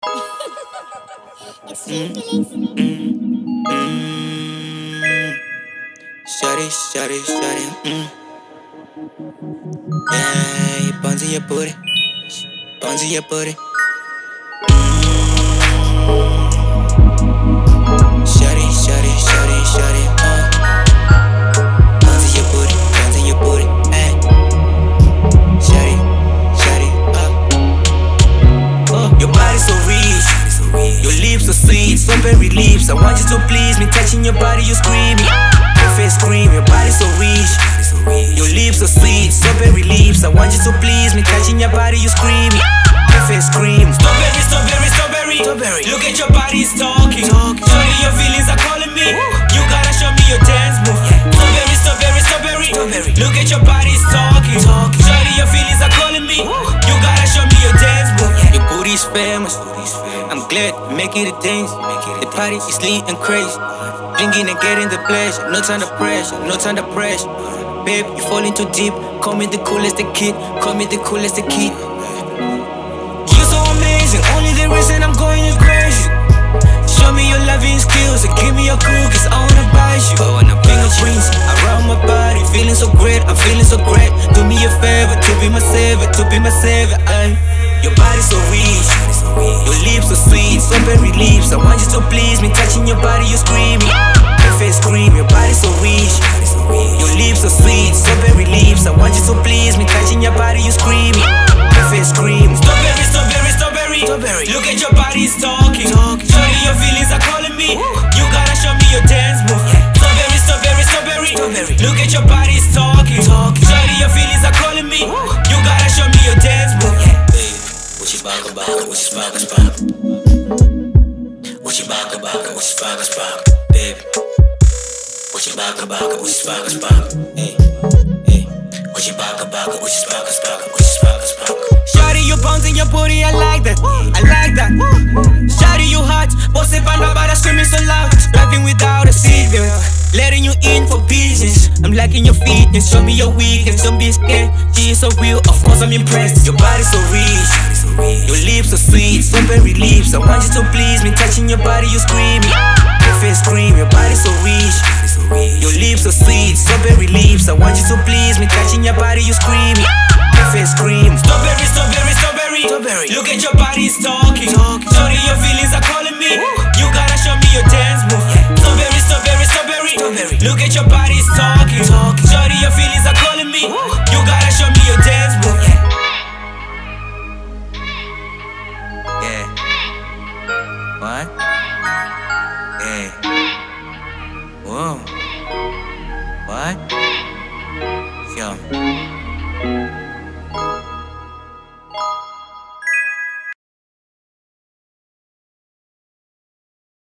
It's C Bleech. Shawty, shawty, shawty. Yeah, you bounce in your booty, bounce in your booty. Shawty, shawty, shawty, shawty. Bounce in your booty, bounce in your booty. Hey, shawty, shawty. Your body so rich, your lips so sweet, strawberry lips. I want you to please me, touching your body, you screaming. Your face scream, your body so rich. Your lips so sweet, strawberry lips. I want you to please me, touching your body, you screaming. Your face scream. Strawberry, strawberry, strawberry, strawberry. Look at your body, it's talking. Shawty, your feelings are calling me. You gotta show me your dance move. Strawberry, strawberry, strawberry, strawberry. Look at your body, it's talking. Shawty, your feelings are calling me. You gotta show me your dance move. Your booty's famous. I'm glad you make it a dance. The party is lit and crazy. Drinking and getting the pleasure. No time to pressure, no time to pressure. Babe, you falling too deep. Call me the coolest the kid. Call me the coolest the kid. You're so amazing. Only the reason I'm going crazy. Show me your loving skills and give me your cookies. I wanna bite you. I wanna fingerprints around my body. Feeling so great, I'm feeling so great. Do me a favor, to be my savior, to be my savior. Your body so rich, your lips so sweet, strawberry lips. I want you to please me, touching your body, you screaming. Your face scream, your body so rich, your lips so sweet, strawberry lips. I want you to please me, touching your body, you screaming. Your face scream. Strawberry, strawberry, strawberry, strawberry. Look at your body, it's talking. Shawty, your feelings are calling me. You gotta show me your dance move. Strawberry, strawberry, strawberry, strawberry. Look at your body, it's talking. Shawty, your feelings are calling me. You gotta show me your dance move. What you back about? What you spark, spark? What you back about? What you spark, spark? Baby, what you back about? What you spark, spark? Hey, hey. What you back about? What you spark, spark? What you spark, spark? Shawty, you bouncing your booty, I like that. I like that. Shawty, you hot, bossy panda, but screaming so loud. Driving without a seatbelt, letting you in for business. I'm liking your fitness, show me your weakness. Don't be scared, she is so real. Of course I'm impressed. Your body so rich, your lips so sweet, strawberry lips. I want you to please me, touching your body, you screaming. Your face scream, your body so rich, your lips so sweet, strawberry lips. I want you to please me, touching your body, you screaming. Your face scream. Strawberry, strawberry, strawberry, strawberry. Look at your body, it's talking. Shawty, your feelings are calling me. You gotta show me your dance move. Strawberry, strawberry, strawberry, strawberry. Look at your body, it's talking. Shawty, your feelings are calling me. You gotta show me your dance move. Yeah. What? Yeah. Whoa. What? Yo.